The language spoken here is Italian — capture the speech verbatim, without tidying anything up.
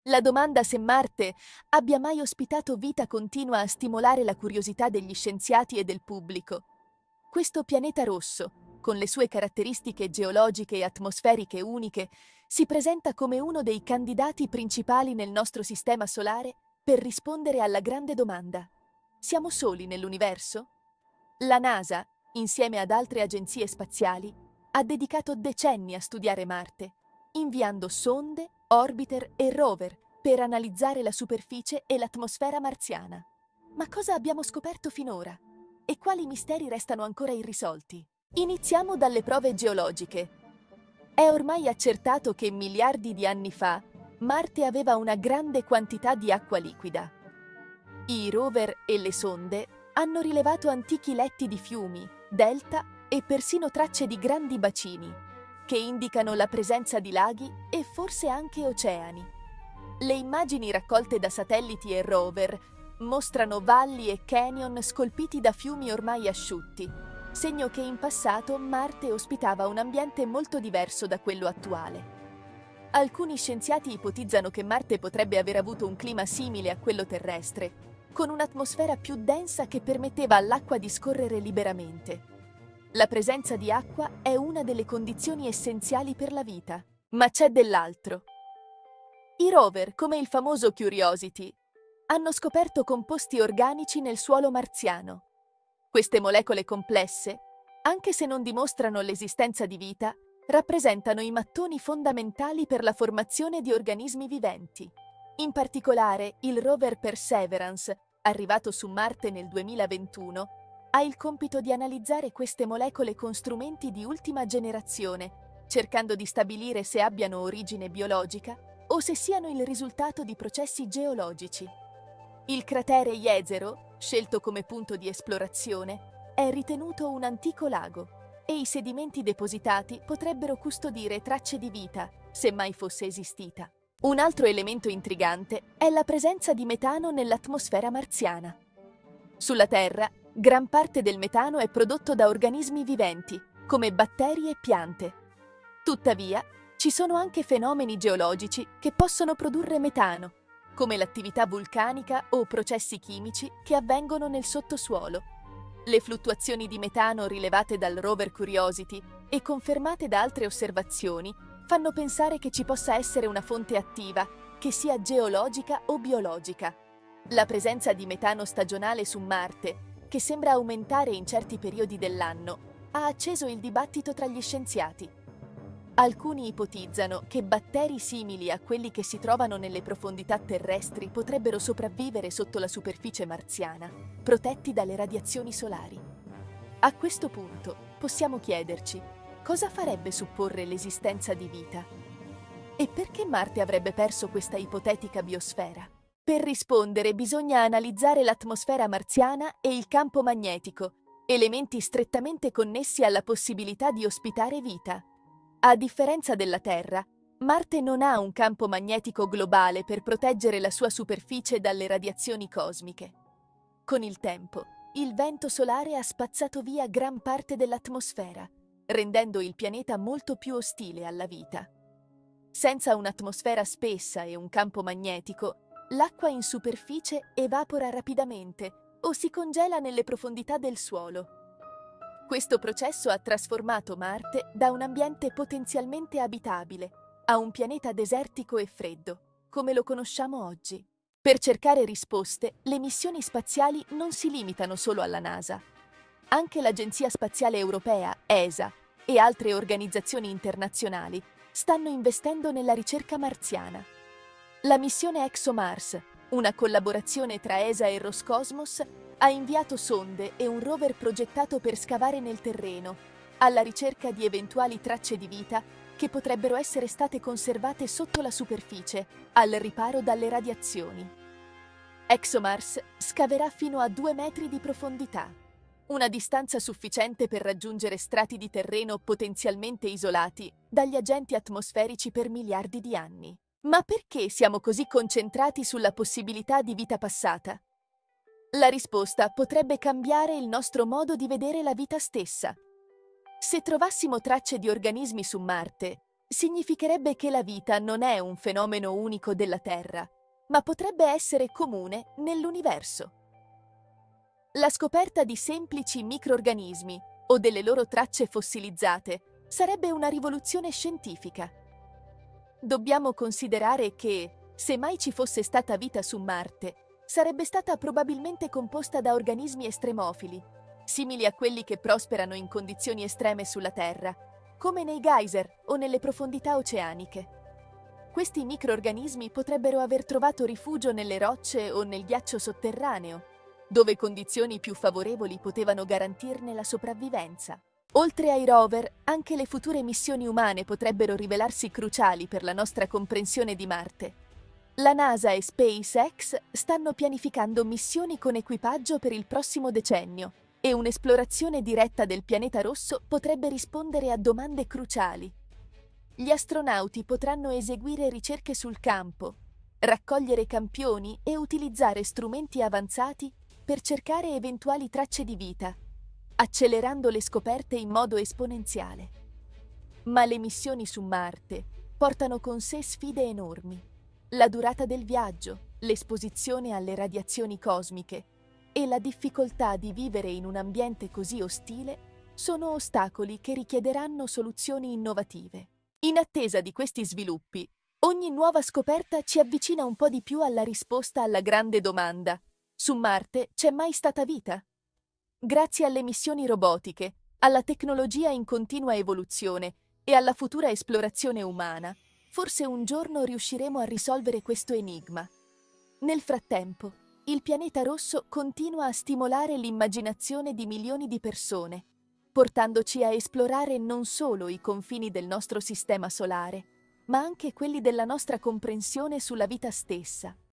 La domanda se Marte abbia mai ospitato vita continua a stimolare la curiosità degli scienziati e del pubblico. Questo pianeta rosso, con le sue caratteristiche geologiche e atmosferiche uniche, si presenta come uno dei candidati principali nel nostro sistema solare per rispondere alla grande domanda: siamo soli nell'universo? La NASA, insieme ad altre agenzie spaziali, ha dedicato decenni a studiare Marte, inviando sonde, orbiter e rover per analizzare la superficie e l'atmosfera marziana. Ma cosa abbiamo scoperto finora? E quali misteri restano ancora irrisolti? Iniziamo dalle prove geologiche. È ormai accertato che miliardi di anni fa Marte aveva una grande quantità di acqua liquida. I rover e le sonde hanno rilevato antichi letti di fiumi, delta e persino tracce di grandi bacini, che indicano la presenza di laghi e forse anche oceani. Le immagini raccolte da satelliti e rover mostrano valli e canyon scolpiti da fiumi ormai asciutti, segno che in passato Marte ospitava un ambiente molto diverso da quello attuale. Alcuni scienziati ipotizzano che Marte potrebbe aver avuto un clima simile a quello terrestre, con un'atmosfera più densa che permetteva all'acqua di scorrere liberamente. La presenza di acqua è una delle condizioni essenziali per la vita, ma c'è dell'altro. I rover, come il famoso Curiosity, hanno scoperto composti organici nel suolo marziano. Queste molecole complesse, anche se non dimostrano l'esistenza di vita, rappresentano i mattoni fondamentali per la formazione di organismi viventi. In particolare, il rover Perseverance, arrivato su Marte nel duemilaventuno, ha il compito di analizzare queste molecole con strumenti di ultima generazione, cercando di stabilire se abbiano origine biologica o se siano il risultato di processi geologici. Il cratere Jezero, scelto come punto di esplorazione, è ritenuto un antico lago e i sedimenti depositati potrebbero custodire tracce di vita, se mai fosse esistita. Un altro elemento intrigante è la presenza di metano nell'atmosfera marziana. Sulla Terra, gran parte del metano è prodotto da organismi viventi, come batteri e piante. Tuttavia, ci sono anche fenomeni geologici che possono produrre metano, come l'attività vulcanica o processi chimici che avvengono nel sottosuolo. Le fluttuazioni di metano rilevate dal rover Curiosity e confermate da altre osservazioni fanno pensare che ci possa essere una fonte attiva, che sia geologica o biologica. La presenza di metano stagionale su Marte, che sembra aumentare in certi periodi dell'anno, ha acceso il dibattito tra gli scienziati. Alcuni ipotizzano che batteri simili a quelli che si trovano nelle profondità terrestri potrebbero sopravvivere sotto la superficie marziana, protetti dalle radiazioni solari. A questo punto possiamo chiederci: cosa farebbe supporre l'esistenza di vita? E perché Marte avrebbe perso questa ipotetica biosfera? Per rispondere bisogna analizzare l'atmosfera marziana e il campo magnetico, elementi strettamente connessi alla possibilità di ospitare vita. A differenza della Terra, Marte non ha un campo magnetico globale per proteggere la sua superficie dalle radiazioni cosmiche. Con il tempo, il vento solare ha spazzato via gran parte dell'atmosfera, rendendo il pianeta molto più ostile alla vita. Senza un'atmosfera spessa e un campo magnetico, l'acqua in superficie evapora rapidamente o si congela nelle profondità del suolo. Questo processo ha trasformato Marte da un ambiente potenzialmente abitabile a un pianeta desertico e freddo, come lo conosciamo oggi. Per cercare risposte, le missioni spaziali non si limitano solo alla NASA. Anche l'Agenzia Spaziale Europea, E S A, e altre organizzazioni internazionali stanno investendo nella ricerca marziana. La missione ExoMars, una collaborazione tra E S A e Roscosmos, ha inviato sonde e un rover progettato per scavare nel terreno, alla ricerca di eventuali tracce di vita che potrebbero essere state conservate sotto la superficie, al riparo dalle radiazioni. ExoMars scaverà fino a due metri di profondità, una distanza sufficiente per raggiungere strati di terreno potenzialmente isolati dagli agenti atmosferici per miliardi di anni. Ma perché siamo così concentrati sulla possibilità di vita passata? La risposta potrebbe cambiare il nostro modo di vedere la vita stessa. Se trovassimo tracce di organismi su Marte, significherebbe che la vita non è un fenomeno unico della Terra, ma potrebbe essere comune nell'universo. La scoperta di semplici microrganismi o delle loro tracce fossilizzate sarebbe una rivoluzione scientifica. Dobbiamo considerare che, se mai ci fosse stata vita su Marte, sarebbe stata probabilmente composta da organismi estremofili, simili a quelli che prosperano in condizioni estreme sulla Terra, come nei geyser o nelle profondità oceaniche. Questi microrganismi potrebbero aver trovato rifugio nelle rocce o nel ghiaccio sotterraneo, dove condizioni più favorevoli potevano garantirne la sopravvivenza. Oltre ai rover, anche le future missioni umane potrebbero rivelarsi cruciali per la nostra comprensione di Marte. La NASA e SpaceX stanno pianificando missioni con equipaggio per il prossimo decennio e un'esplorazione diretta del pianeta rosso potrebbe rispondere a domande cruciali. Gli astronauti potranno eseguire ricerche sul campo, raccogliere campioni e utilizzare strumenti avanzati per cercare eventuali tracce di vita, accelerando le scoperte in modo esponenziale. Ma le missioni su Marte portano con sé sfide enormi. La durata del viaggio, l'esposizione alle radiazioni cosmiche e la difficoltà di vivere in un ambiente così ostile sono ostacoli che richiederanno soluzioni innovative. In attesa di questi sviluppi, ogni nuova scoperta ci avvicina un po' di più alla risposta alla grande domanda: su Marte c'è mai stata vita? Grazie alle missioni robotiche, alla tecnologia in continua evoluzione e alla futura esplorazione umana, forse un giorno riusciremo a risolvere questo enigma. Nel frattempo, il pianeta rosso continua a stimolare l'immaginazione di milioni di persone, portandoci a esplorare non solo i confini del nostro sistema solare, ma anche quelli della nostra comprensione sulla vita stessa.